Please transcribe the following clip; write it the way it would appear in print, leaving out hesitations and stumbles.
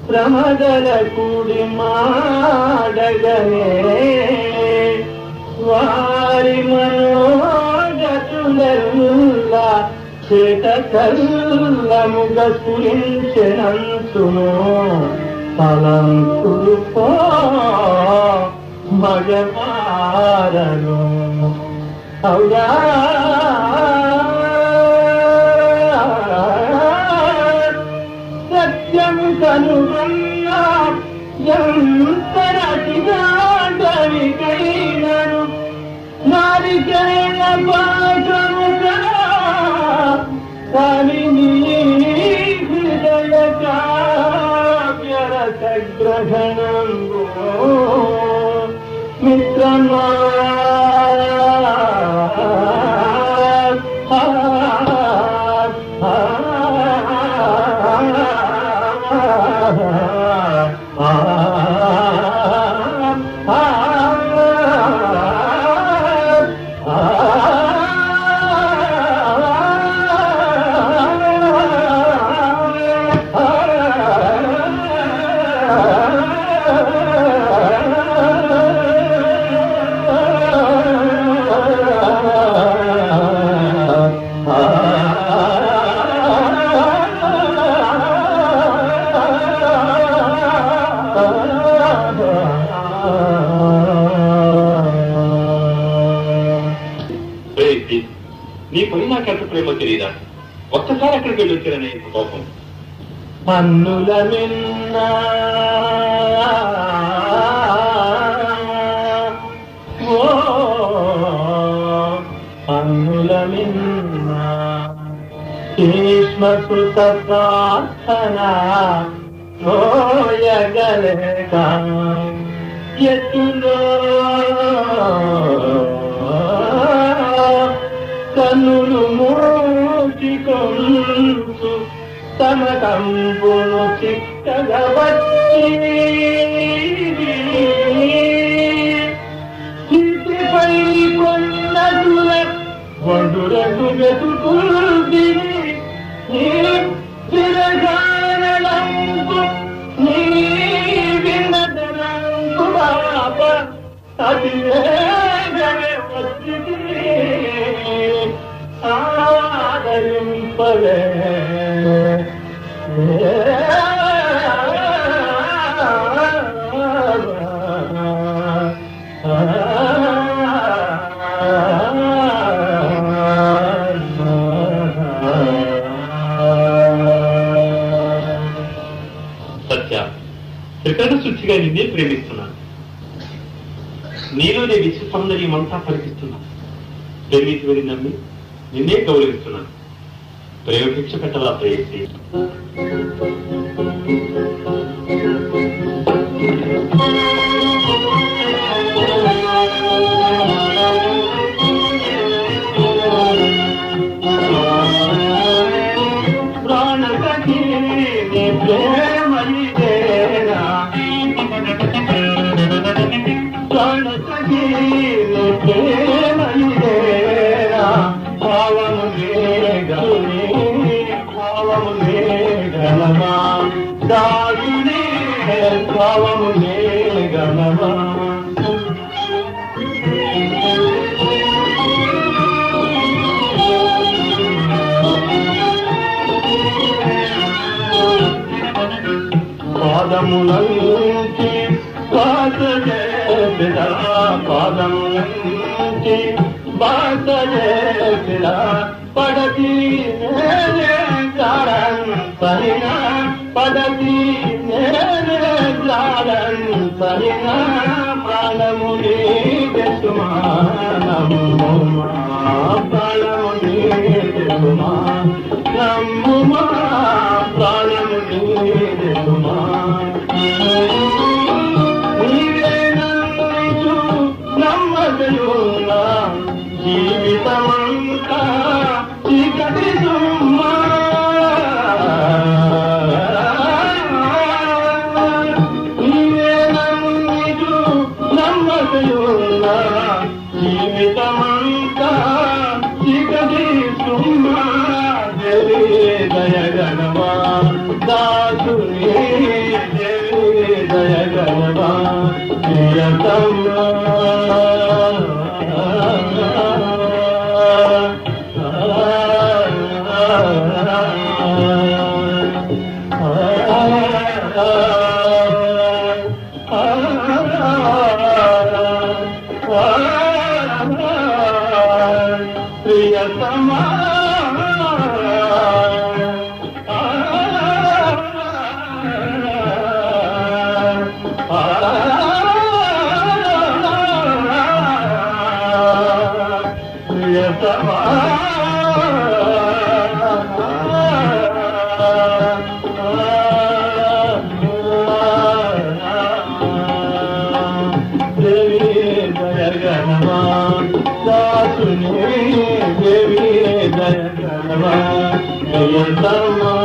ప్రమదల కూడి మాడగనే వారి మనోగతులల్లా చేతకల్లముగ స్ఫురించెనంతును తలంకులు పో మగవారను అవురా సత్యం కనుగొన్నా ఎంతరటిగా కవికైనను నారికైన పాఠముగా కానీ హృదయ కావ్యరస గ్రహణంబు మిత్రమా నీ పని నాకెంత ప్రేమ తెలియదా? ఒక్కసారి అక్కడికి వెళ్ళి వచ్చారనే కోపం. మన్నుల మిన్న మన్నుల మిన్న భీష్మకృత ప్రార్థన మోయగలేక ఎట్టులో కన్నులు మూచికొంచు తమ కంపును చిక్కగవచ్చి ఇంటిపై కొన్నదుల వండురకు వెతుకుల్ది నీ తిరగానలంపు నీ విన్నదనంపు బాప అది వేగమే వచ్చి ఆదరింపలే సత్య, త్రికరణ శుద్ధిగా నిన్నే ప్రేమిస్తున్నాను. నీలోనే విశ్వ సౌందర్యం అంతా పరిపిస్తున్నాను. ప్రేమితుడిని నమ్మి నిన్నే గౌరవిస్తున్నాను. ప్రేమ భిక్ష పెట్టవా ప్రేయసి? ప్రాణసఖీ నీ ప్రేమయిదేనా, ప్రాణసఖీ నీ ప్రేమయిదేనా, భావము గౌరీ భావము గణమా దాసుని భావము గణమా పాదములంచి బాస చేసిరా, పాదములంచి బాస చేసిరా, పడతి సరినా పడతి సరినా ప్రాణము నీసుమా నమ్ముమా, ప్రాణము నీసుమా నమ్ముమా, ప్రాణము నీసుమా. నీవే నమ్మిచు నమ్మకయున్నా జీవితమంతా చీకటి సుమ్మా, నీవే నమ్మిచు నమ్మకయున్నా జీవితమంతా చీకటి సుమ్మా. దయగణమా దాసుని ప్రియతమా ప్రియతమా దేవి దయగణమా దాసుని దేవి దయగణమా ప్రియతమా